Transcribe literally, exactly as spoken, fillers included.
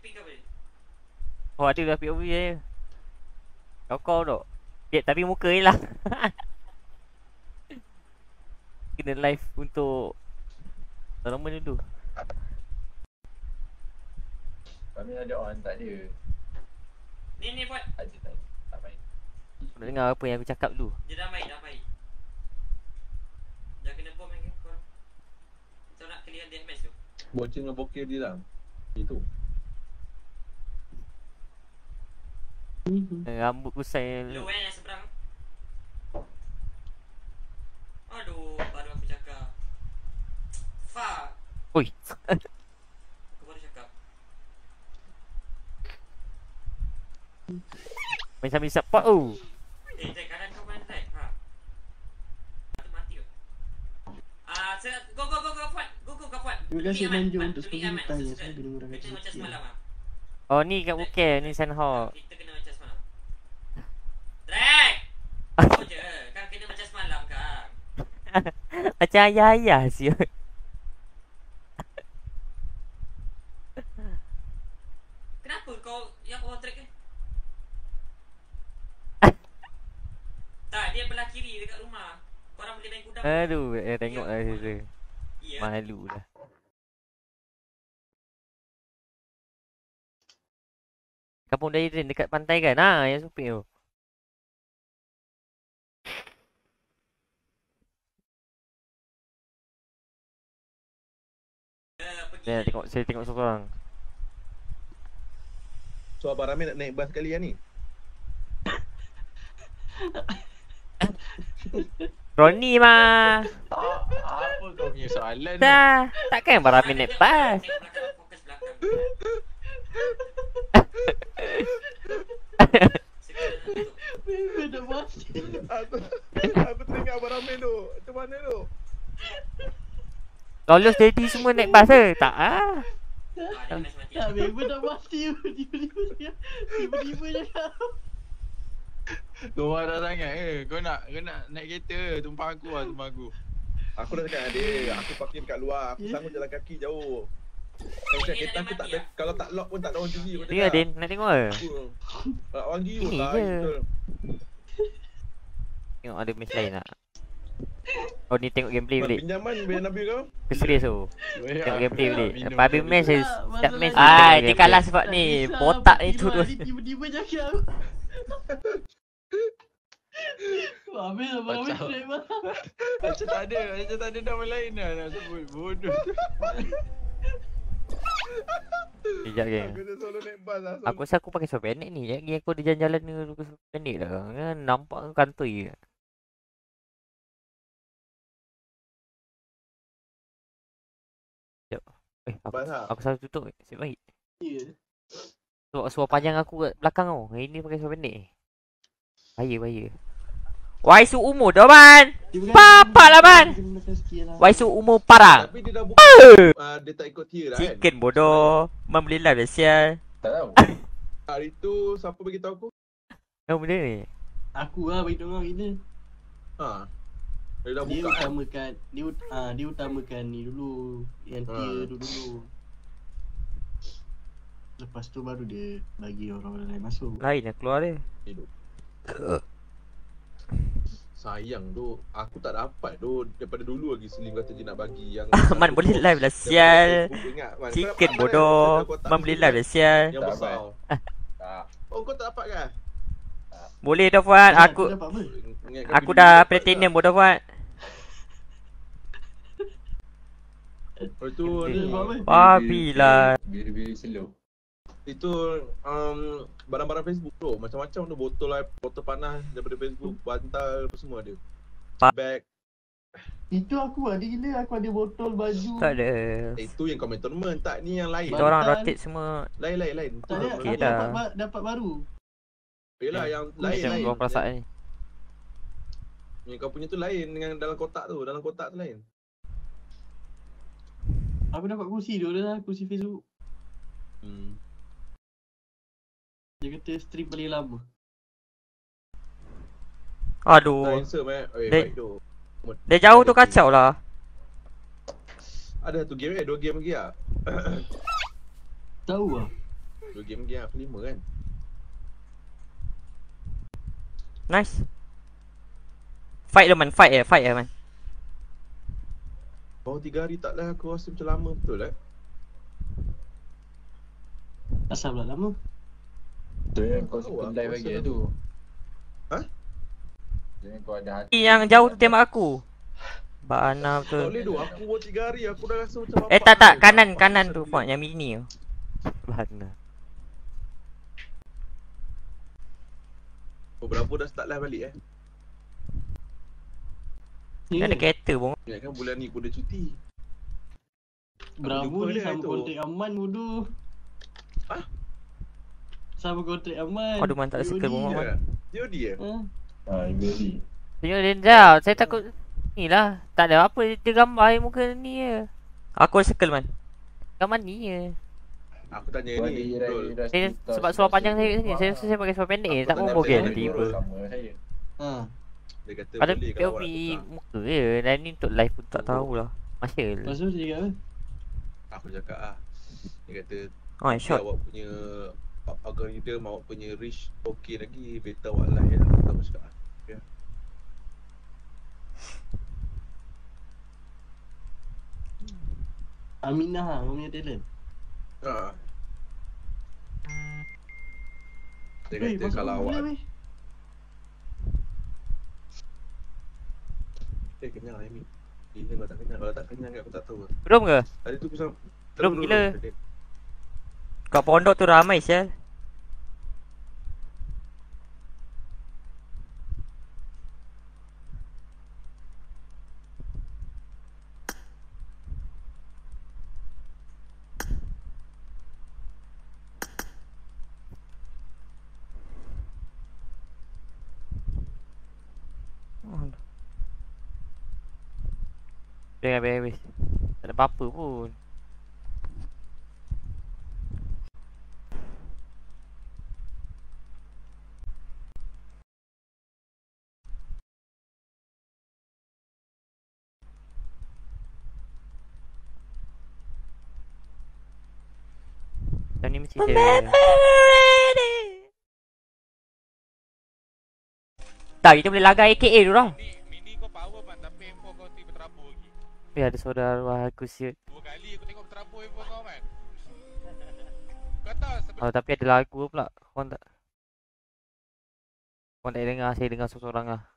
Oh ada dah P O V je. Kau kau tu. Ya, tapi muka je lah. Kena live untuk lama dulu. Kami ada on, tak ada. Ni ni buat. Ada tak? Tak main. Nak dengar apa yang aku cakap dulu. Dia dah main, dah main. Jangan kena bom lagi korang. Kau nak clear dead match tu. Bocil dengan bokeh dia lah. Itu. Rambut kusai. Lu eh yang seberang. Aduh, baru aku cakap. Fuck. Oi. Aku baru cakap. Main sambil support tu. Eh, Jack, kanan kau main right. Ha. Mati mati tu. Ah, uh, go go go go Fuad. Go go go Fuad. Terima kasih Manju untuk sepuluh tanya. Saya boleh murahkan kita macam sikit. semalam ah. Oh ni kat Bukit ni Sandhawk. Kita kena macam semalam. Drag. Oh je, kan kena macam semalam kan. Macam ayah-ayah siut. Kenapa kau yang orang track ni? Tak, dia belah kiri dekat rumah. Korang boleh main kuda. Aduh, eh, tengok lah situ. Ya. Malu lah. Kampung Dairin dekat pantai kan? Ha, yang supir tu. Ya, tengok saya tengok seorang. So Abang Ramil nak naik bas sekali lah ni? Ronnie mah. Apa kau punya soalan ni? Dah, takkan Abang Ramil naik bas. Fokus belakang. Memang dah mati. Aku, aku teringat Abang Ramil tu. Macam mana tu? Lolos jadi semua naik bas ke? Tak ah. Tak, memang dah mati. Tiba-tiba dia Tiba-tiba dia Kau marah sangat ke? Kau nak kau nak naik kereta tumpang aku lah, tumpang aku. Aku dah cakap dengan dia, aku parking kat luar. Aku sanggup jalan kaki jauh. Kalau cakap kereta aku tak ada, kalau tak lock pun tak ada orang tinggi. Tengok Din, nak tengok ke? Kalau orang gila Ini tak, je. betul. Tengok ada match lain tak? Oh ni tengok gameplay balik. Pinjaman biar Nabil kau? Keserius tu. Tengok gameplay balik. Lepas habis match saya setiap match Ai, dia kalah sebab ni. Botak ni tu tu. Tiba-tiba cakap. Habis Abang Ramil Macam- naik bas. Macam tak ada, macam tak ada nama lain lah nak sebut. Bodoh. Sekejap geng. Aku dah selalu naik bas lah. Aku rasa aku pakai soft pendek ni. Lagi aku ada jalan-jalan ni aku soft pendek dah. Kan nampak kantoi je. Sekejap. Eh, aku, Bas lah. aku selalu tutup. Nasib baik. Ya. Sebab suara panjang aku kat belakang tau. Hari ni pakai soft pendek. Bahaya, bahaya. Waisu umur dah man. Papa lah man. Waisu umur parang. Tapi dia dah buka. Uh, dia tak ikut tier lah kan? Chicken bodoh. Man boleh live dah sial. Tak tahu. Hari tu siapa bagi tahu aku? Apa benda ni? Aku lah bagi tahu kita. Ha. Dia dah Dia buka kan? utamakan dia ut- ah dia utamakan ni dulu. Yang tier Ha. tu dulu. Lepas tu baru dia bagi orang-orang lain masuk. Lain yang keluar dia. Hidup. Sayang tu, aku tak dapat tu. Daripada dulu lagi Slim kata dia nak bagi yang Man boleh live lah sial. Ingat, Man. Kau Chicken dapat bodoh. mana kotak Man tu boleh kan? live dah sial. Yang Tak besar. Tak. Oh kau tak dapat kan? Boleh dah Fuad. Aku dapat apa? Ingatkan aku video dah dapat platinum tak? bodoh Fuad. Lepas tu Dia ni, dapat apa? Babi lah. Biru-biru slow. itu um, barang-barang Facebook tu. Macam-macam tu, botol lah, botol panas daripada Facebook, bantal apa semua ada. Pa- Bag. Itu aku ada gila. Aku ada botol baju. Tak ada. Eh, itu yang komen tournament, tak ni yang lain. Kita orang Bantal. rotate semua. Lain lain lain. Tak ada. Okey Aku dah. dapat, ba- dapat baru. Yelah yang lain Macam lain. kau perasaan ni. Yang kau punya tu lain dengan dalam kotak tu, dalam kotak tu lain. Aku dapat kursi dulu lah. Kursi Facebook. Hmm. Dia kata stream paling lama. Tak Aduh. handsome eh. Eh, Dia- baik tu. Dia jauh tu kacau lah. Ada satu game eh, dua game lagi lah. Tahu lah. Dua game lagi, aku lima kan. Nice. Fight lah man, fight eh, fight eh man. Baru tiga hari tak lah, aku rasa macam lama betul lah. Asal pula lama. Tu yang kau Tahu suka aku live rasa lagi lama. tu. Ha? Jangan kau ada hati. Yang jauh tu tembak aku. Mbak Ana Tak betul. boleh tu, aku baru tiga hari, aku dah rasa macam Eh tak tak, kanan kanan tu Fuad, yang mini tu. Sebelah sana. Oh, berapa dah start live balik eh? Dia ada kereta pun. Ya kan bulan ni aku dah cuti. Berapa jumpa ni dia sama tu. kontrak aman bodoh. Hah? Sama kontrak aman. Aduh, man, tak ada circle pun, B O D. man. Ya. T O D eh? Ha? Ah, beli. Tunjuk dia dah. Saya takut ni lah. Tak ada apa, dia gambar air muka ni je. Aku ada circle man. Gambar ni je. Aku tanya Kau ni, ada betul. Ira- Saya Ira- sebab suara panjang saya kat sini. Saya rasa saya pakai suara pendek je. Aku Tak mau tanya bogel pendek tiba. Sama saya. Ha. Dia kata Ada boleh P kalau O V awak nak tukar. muka je. Dan ni untuk live pun tak tahulah. Masya Lepas tu dia cakap apa? Aku cakap ah. Dia kata Oh, "Ya, shot. awak punya algorithm, awak punya reach okey lagi, better awak live lah." Aku cakap ah. Ya. Aminah lah, kau punya talent. Ah. Dia Weh, kata masuk kalau boleh, awak weh. Eh kenyang Amy. Gila kau tak kenyang, kalau tak kenyang aku tak tahu. Belum ke? Tadi tu pasal Belum terus gila. tadi. Kat pondok tu ramai sial. Oh. Dah habis-habis. Tak ada apa-apa pun. Macam ni mesti ada. Tak, kita boleh lagar A K A dulu lah. Mini, mini kau power man, tapi handphone kau tiba terabur lagi. Eh, ada suara arwah aku siut. Dua kali aku tengok terabur handphone kau man. Kau tahu sebelum Oh, tapi ada lagu pula. Korang tak... Korang tak dengar, saya dengar seorang-seorang lah.